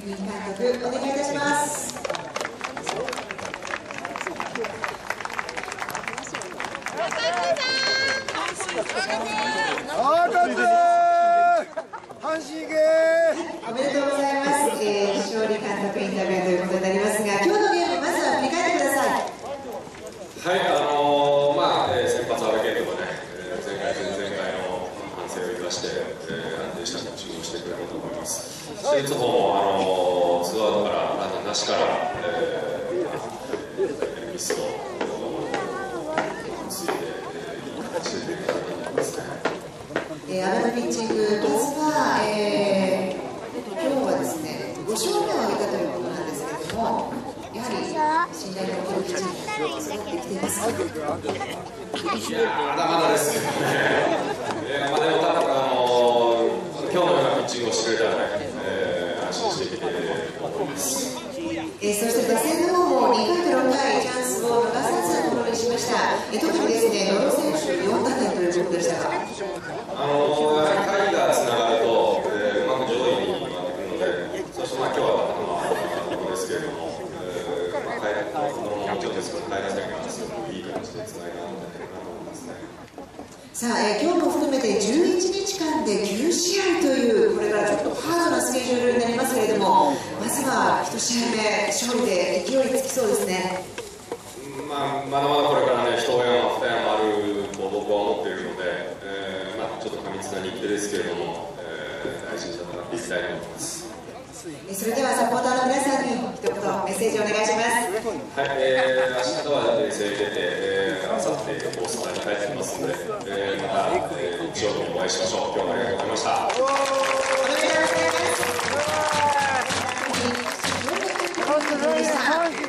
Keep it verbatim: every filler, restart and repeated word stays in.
監督、お願いいたします。 阪神ゲーおめでとうございます、えー、勝利監督インタビューということになりますが、今日のゲーム、まずは振り返ってください。 はい、あのー、まあ、えー、先発阿部健人がね、えー、前回、前々回の反省を生かして、えー、安定したピッチングをしてくれたと思います。打つ方も、あのー、ツーアウトからランナーなしから、えー、ミスをついて、えー、いい形でできたと思いますね。 えー、阿部のピッチング、まずは、えー、今日はですね、ご勝目を挙げたということなんですけれども、やはり信頼のおけるピッチングが育ってきていますか？ いやー、まだまだですけどね、えーまあ、でも、ただ、あのー、今日のようなピッチングをしてくれたらね、えー、安心していけると思います。 えー、そして打線の方もにかいとろっかいチャンスを逃さずものにしました。えー、特にですね、野呂選手よん打点ということでしたが、 あのー、やはり回がつながると、えー、うまく上位に回ってくるので、そしてまあ今日はここですけれども、えーまあ、このままもちろんですけど、回打線がすごくいい形でつないだのではないかなと思いますね。 さあ、えー、今日も含めてじゅういちにちかんできゅうしあいという、これからちょっとハードなスケジュールになりますけれども、まずはいち試合目、勝利で勢いつきそうですね。 まあ、まだまだこれからね、一山二山あると僕は思っているので、えーまあ、ちょっと過密な日程ですけれども、えー、大事に戦っていきたいと思います。 それではサポーターの皆さんに一言メッセージをお願いします。 はい、えー、明日は遠征に出て、えー、あさって大阪に帰ってきますので、えー、また、えー、日曜日にお会いしましょう。今日もありがとうございました。 おめでとうございます。